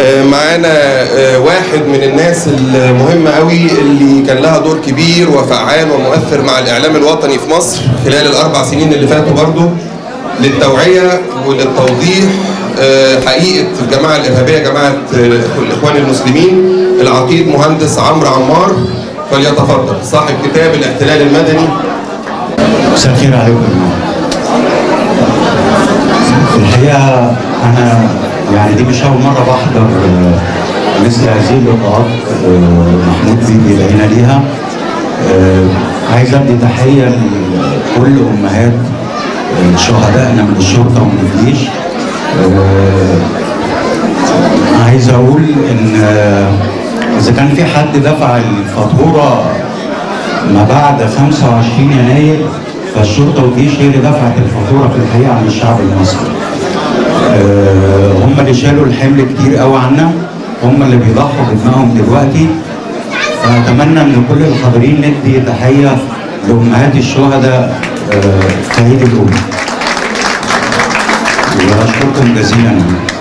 معانا واحد من الناس المهمة قوي اللي كان لها دور كبير وفعال ومؤثر مع الإعلام الوطني في مصر خلال ال4 سنين اللي فاتوا برضه للتوعية وللتوضيح حقيقة الجماعة الإرهابية، جماعة الإخوان المسلمين، العقيد مهندس عمرو عمار. فليتفضل صاحب كتاب الاحتلال المدني. مساء الخير عليكم. الحقيقة أنا يعني دي مش أول مرة بحضر مثل هذه اللقاءات محمود بيه بيدعينا ليها. عايز أدي تحية لكل أمهات شهدائنا من الشرطة ومن الجيش. عايز أقول إن إذا كان في حد دفع الفاتورة ما بعد 25 يناير فالشرطة والجيش هي اللي دفعت الفاتورة في الحقيقة عن الشعب المصري. هم اللي شالوا الحمل كتير قوي عنا، هم اللي بيضحوا بدمائهم دلوقتي. فأتمنى إن كل الحاضرين ندي تحية لأمهات الشهداء في عيد الأم. وأشكركم جزيلا.